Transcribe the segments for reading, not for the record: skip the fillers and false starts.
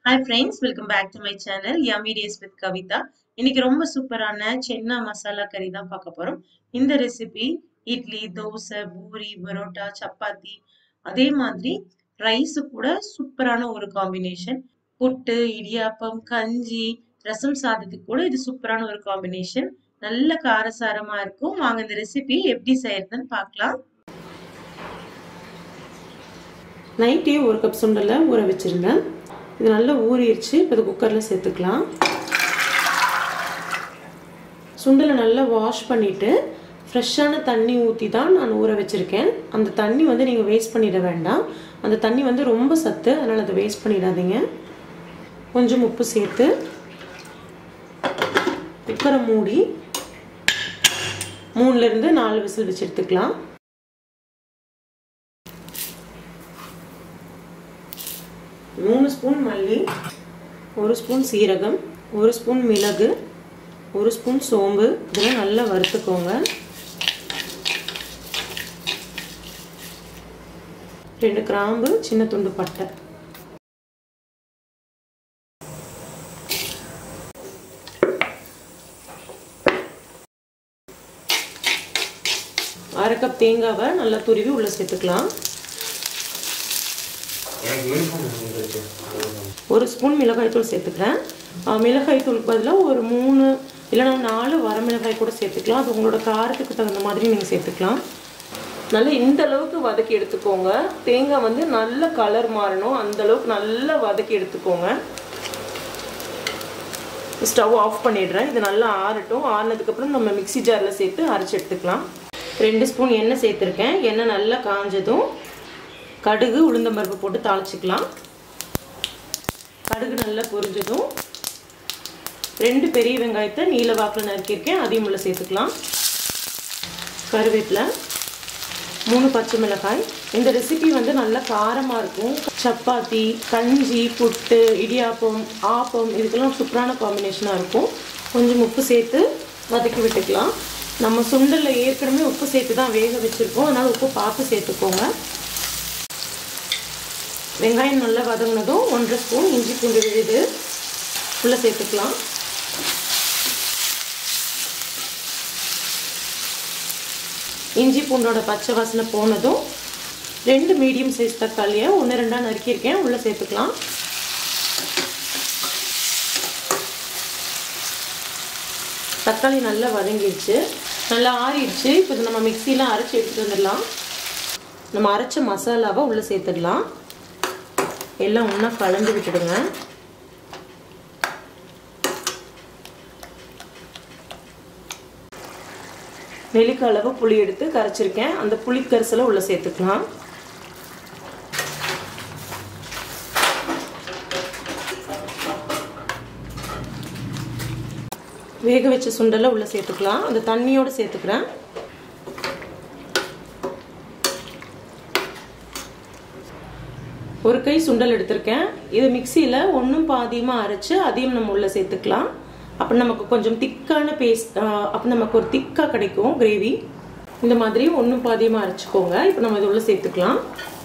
Hi friends, welcome back to my channel Yummy Days with Kavita. இன்னைக்கு ரொம்ப சூப்பரான சென்னா மசாலா கறி தான் பார்க்க போறோம். இந்த ரெசிபி இட்லி, தோசை, பூரி, பரோட்டா, சப்பாத்தி அதே மாதிரி ரைஸ் கூட சூப்பரான ஒரு காம்பினேஷன். புட்டு, இடியாப்பம், கஞ்சி, ரசம் சாதத்துக்கு கூட இது சூப்பரான ஒரு காம்பினேஷன். நல்ல காரசாரமா இருக்கும். வாங்க இந்த ரெசிபி எப்படி செய்யறதுன்னு பார்க்கலாம். நைட்டே ஒரு கப் சுண்டலை ஊற வச்சிருந்தேன். இது நல்லா ஊறிடுச்சு. இப்போ இது குக்கரில் சேர்த்துக்கலாம். சுண்டலை நல்லா வாஷ் பண்ணிவிட்டு ஃப்ரெஷ்ஷான தண்ணி ஊற்றி தான் நான் ஊற வச்சுருக்கேன். அந்த தண்ணி வந்து நீங்கள் வேஸ்ட் பண்ணிட வேண்டாம். அந்த தண்ணி வந்து ரொம்ப சத்து, அதனால் அதை வேஸ்ட் பண்ணிடாதீங்க. கொஞ்சம் உப்பு சேர்த்து குக்கரை மூடி 3லேருந்து 4 விசில் வச்சு எடுத்துக்கலாம். மூணு ஸ்பூன் மல்லி, 1 ஸ்பூன் சீரகம், 1 ஸ்பூன் மிளகு, 1 ஸ்பூன் சோம்பு இதெல்லாம் நல்லா வறுத்துக்கோங்க. 2 கிராம்பு, சின்ன துண்டு பட்டை. அரை கப் தேங்காவை நல்லா துருவி உள்ள சேர்த்துக்கலாம். 1 ஸ்பூன் மிளகாய்த்தூள் சேர்த்துக்கிறேன். மிளகாய்த்தூளுக்கு பதிலாக ஒரு 3 இல்லைனா 4 வரமிளகாய் கூட சேர்த்துக்கலாம். அது உங்களோட காரத்துக்கு தகுந்த மாதிரி நீங்கள் சேர்த்துக்கலாம். நல்லா இந்த அளவுக்கு வதக்கி எடுத்துக்கோங்க. தேங்காய் வந்து நல்ல கலர் மாறணும், அந்த அளவுக்கு நல்லா வதக்கி எடுத்துக்கோங்க. ஸ்டவ் ஆஃப் பண்ணிடுறேன். இது நல்லா ஆறட்டும். ஆறினதுக்கப்புறம் நம்ம மிக்ஸி ஜாரில் சேர்த்து அரைச்சி எடுத்துக்கலாம். 2 ஸ்பூன் எண்ணெய் சேர்த்துருக்கேன். எண்ணெய் நல்லா காஞ்சதும் கடுகு, உளுந்தம்பருப்பு போட்டு தாளிச்சிக்கலாம். கடுகு நல்லா பொரிஞ்சதும் 2 பெரிய வெங்காயத்தை நீல வாக்கில் நறுக்கியிருக்கேன், அதையும் உள்ள சேர்த்துக்கலாம். கருவேப்பிலை, 3 பச்சை மிளகாய். இந்த ரெசிபி வந்து நல்லா காரமாக இருக்கும். சப்பாத்தி, கஞ்சி, புட்டு, இடியாப்பம், ஆப்பம் இதுக்கெல்லாம் சூப்பரான காம்பினேஷனாக இருக்கும். கொஞ்சம் உப்பு சேர்த்து வதக்கி விட்டுக்கலாம். நம்ம சுண்டலில் ஏற்கனவே உப்பு சேர்த்து தான் வேக வச்சுருக்கோம், அதனால் உப்பு பார்த்து சேர்த்துக்கோங்க. வெங்காயம் நல்லா வதங்கினதும் 1.5 ஸ்பூன் இஞ்சி பூண்டு விழுது உள்ளே சேர்த்துக்கலாம். இஞ்சி பூண்டோட பச்சை வாசனை போனதும் 2 மீடியம் சைஸ் தக்காளியை 1-2 நறுக்கியிருக்கேன், உள்ளே சேர்த்துக்கலாம். தக்காளி நல்லா வதங்கிடுச்சு, நல்லா ஆறிடுச்சு. இப்போ நம்ம மிக்சியில் அரைச்சி எடுத்துகிட்டு வந்துடலாம். நம்ம அரைச்ச மசாலாவை உள்ளே சேர்த்துடலாம். எல்லாம் ஒன்றா கலந்து விட்டுடுங்க. நெல்லிக்காய் அளவு புளி எடுத்து கரைச்சிருக்கேன், அந்த புளி கரைசலை உள்ள சேர்த்துக்கலாம். வேக வச்ச சுண்டலை உள்ள சேர்த்துக்கலாம். அந்த தண்ணியோட சேர்த்துக்கிறேன். ஒரு கை சுண்டல் எடுத்திருக்கேன். இது மிக்சியில் 1 பாதியமாக அரைச்சு அதையும் நம்ம உள்ளே சேர்த்துக்கலாம். அப்போ நமக்கு கொஞ்சம் திக்கான பேஸ்ட், அப்போ நமக்கு ஒரு திக்காக கிடைக்கும் கிரேவி. இந்த மாதிரி 1 பாதியமாக அரைச்சிக்கோங்க. இப்போ நம்ம இது உள்ளே சேர்த்துக்கலாம்.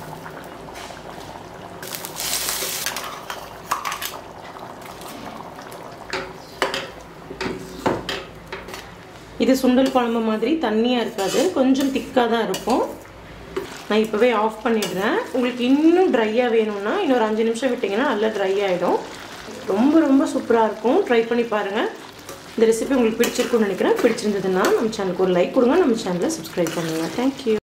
இது சுண்டல் குழம்பு மாதிரி தண்ணியாக இருக்காது, கொஞ்சம் திக்காக தான் இருக்கும். நான் இப்போவே ஆஃப் பண்ணிடுறேன். உங்களுக்கு இன்னும் ட்ரையாக வேணும்னா இன்னொரு 5 நிமிஷம் விட்டிங்கன்னா நல்லா ட்ரை ஆகிடும். ரொம்ப ரொம்ப சூப்பராக இருக்கும். ட்ரை பண்ணி பாருங்கள். இந்த ரெசிபி உங்களுக்கு பிடிச்சிருக்குன்னு நினைக்கிறேன். பிடிச்சிருந்ததுன்னா நம்ம சேனலுக்கு ஒரு லைக் கொடுங்க, நம்ம சேனலை சப்ஸ்கிரைப் பண்ணுங்கள். தேங்க்யூ.